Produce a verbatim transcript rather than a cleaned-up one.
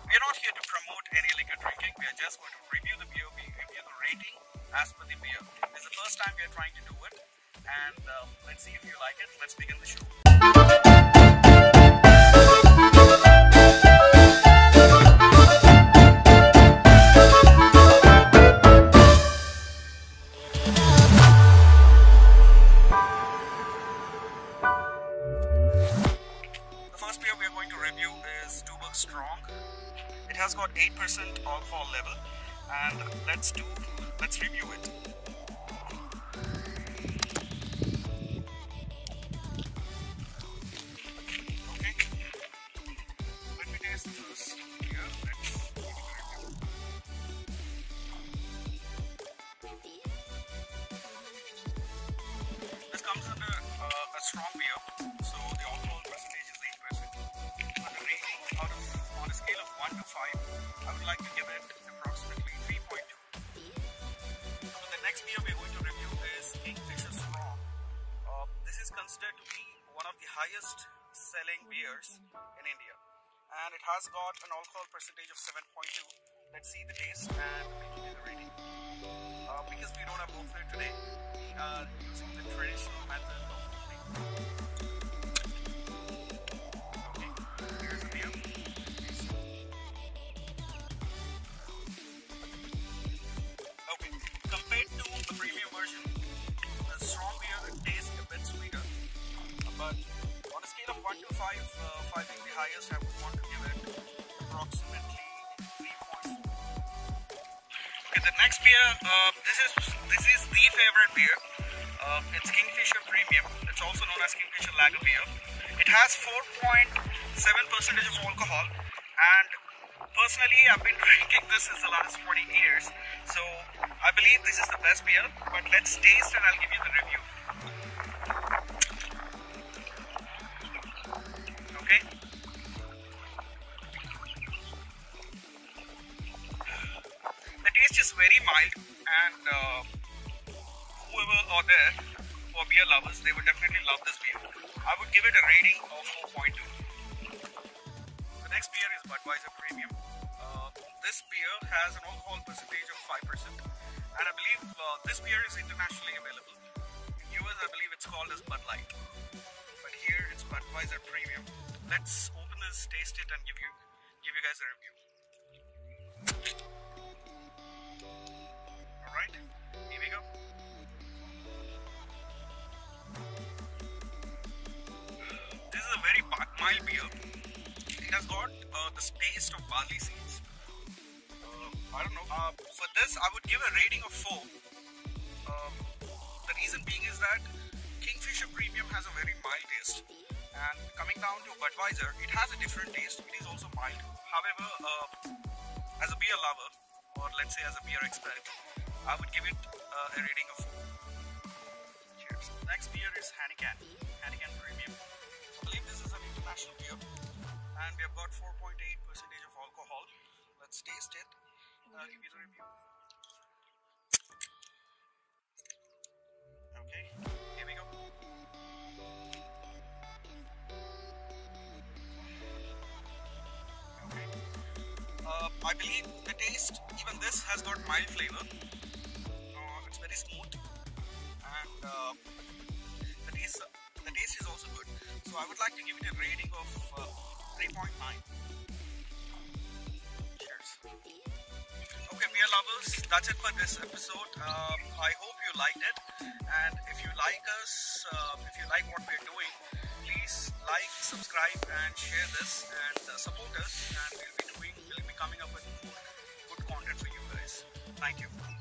we're not here to promote any liquor drinking. We are just going to review the beer. We review the rating as per the beer. This is the first time we are trying to do it, and um, let's see if you like it. Let's begin the show. The first beer we are going to review is TUBORG Strong. It has got eight percent alcohol level, and let's do let's review it. Okay, let me taste the first beer. Let's give it a review. This comes under uh, a strong beer, so the alcohol percentage is eight percent. For the rating, out of on a scale of one to five, I would like to give it approximately three point two. So the next beer we are going to review is Kingfisher Strong. Uh, this is considered to be one of the highest selling beers in India, and it has got an alcohol percentage of seven point two. Let's see the taste and we'll give you the rating. Uh, because we don't have opener today, we are using the traditional method of opening. Okay, here's the beer. Okay, compared to the premium version, the strong beer tastes a bit sweeter, but on a scale of one to five, uh, five being the highest, I would want to give it approximately three point four. Okay, the next beer, uh, this is this is the favorite beer. Uh, it's Kingfisher Premium. It's also known as Kingfisher Lager beer. It has four point seven percent of alcohol, and personally, I've been drinking this since the last twenty years, so I believe this is the best beer. But let's taste and I'll give you the review. Okay. The taste is very mild, and uh, whoever are there for beer lovers, they would definitely love this beer. I would give it a rating of four point two. The next beer is BUDWEISER Premium. Uh, this beer has an alcohol percentage of five percent, and I believe uh, this beer is internationally available. In U S, I believe it's called as Bud Light, but here it's BUDWEISER Premium. Let's open this, taste it, and give you give you guys a review. All right, here we go. This is a very mild beer. It has got uh, the taste of barley seeds. Uh, I don't know. Uh, for this, I would give a rating of four. Uh, the reason being is that Kingfisher Premium has a very mild taste, and coming down to BUDWEISER, it has a different taste. It is also mild. However, uh, as a beer lover, or let's say as a beer expert, I would give it uh, a rating of four. Cheers. Next beer is HEINEKEN. HEINEKEN Premium. I believe this is an international beer, and we have got four point eight percent of alcohol. Let's taste it. I'll give you the review. Okay, here we go. Okay. Uh, I believe the taste, even this has got mild flavor. Uh, it's very smooth, and uh, the taste, the taste is also good. So I would like to give it a rating of uh, three point nine. Cheers. Okay, beer lovers, that's it for this episode. Um, I hope you liked it, and if you like us, uh, if you like what we're doing, please like, subscribe, and share this, and uh, support us. And we'll be doing, we'll be coming up with more good content for you guys. Thank you.